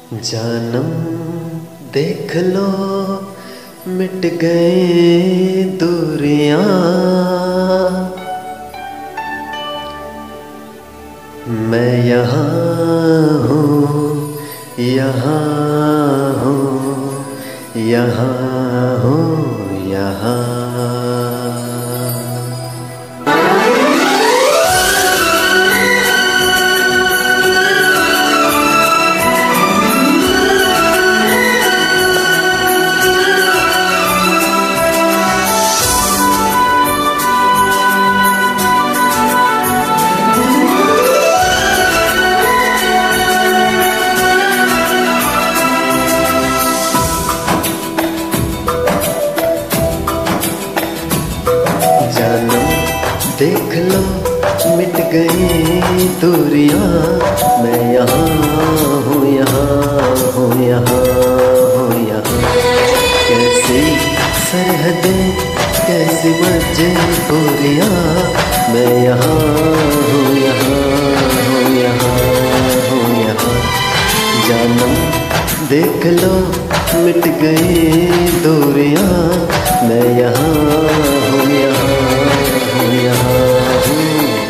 जानम देख लो मिट गए दूरियां, मैं यहाँ हूँ, यहाँ हूँ, यहाँ हूँ, यहाँ। जानम देख लो मिट गई दूरियां, मैं यहाँ हूँ, यहाँ हूँ, यहाँ हूँ, यहाँ। कैसी सरहदें कैसी मजबूरियां, मैं यहाँ हूँ, यहाँ हूँ, यहाँ हूँ, यहाँ। जानम देख लो मिट गई दूरियां, मैं यहाँ हूँ, यहाँ हूँ, यहाँ हूँ।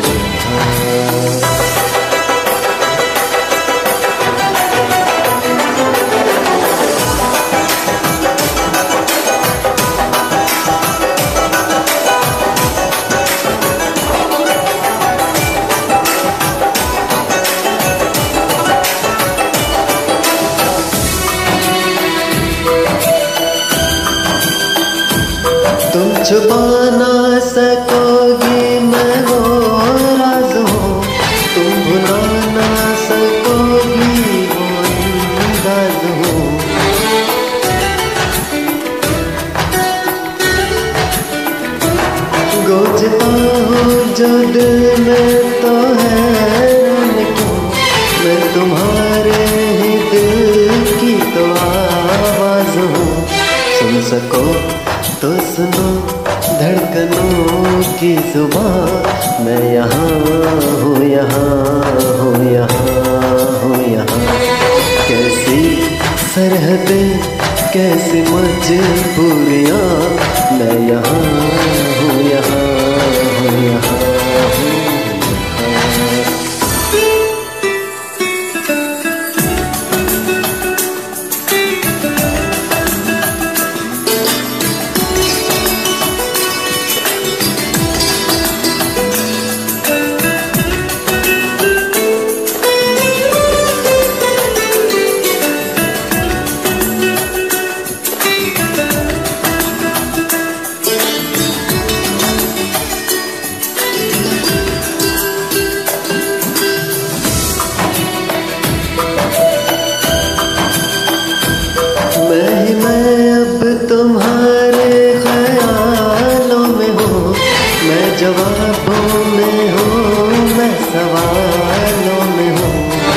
तुम छुपा ना सकोगी मैं वो राज हूँ, तुम भुला ना सकोगी वो अंदाज हूँ। गूंजता हूँ जो दिल में तो है क्यों, मैं तुम्हारे ही दिल की तो आवाज हूँ। सुन सको तो सुनो धड़कनों की जुबां, मैं यहाँ हूँ, यहाँ हूँ, यहाँ हूँ, यहाँ। कैसी सरहदें कैसी मजबूरियां, मैं यहाँ हूँ, यहाँ हूँ, यहाँ हूँ। मैं अब तुम्हारे ख्यालों में हूँ, मैं जवाबों में हूँ, मैं सवालों में हूँ।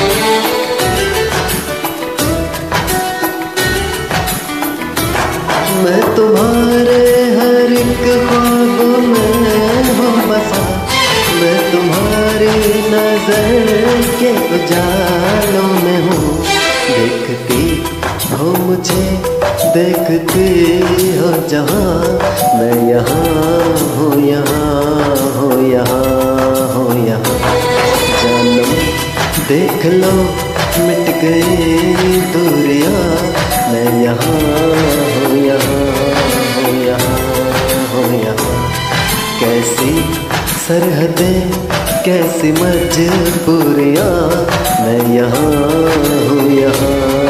मैं तुम्हारे हर एक ख्वाब में हूँ बसा, मैं तुम्हारी नजर के उजालों में हूँ। देखती हो मुझे देखती हो जहाँ, मैं यहाँ हूँ, यहाँ हूँ, यहाँ हूँ, यहाँ। जानम देख लो मिट गई दूरियां, मैं यहाँ हूँ, यहाँ हूँ, यहाँ हूँ, यहाँ। कैसी सरहदें कैसी मजबूरियां, मैं यहाँ हूँ, यहाँ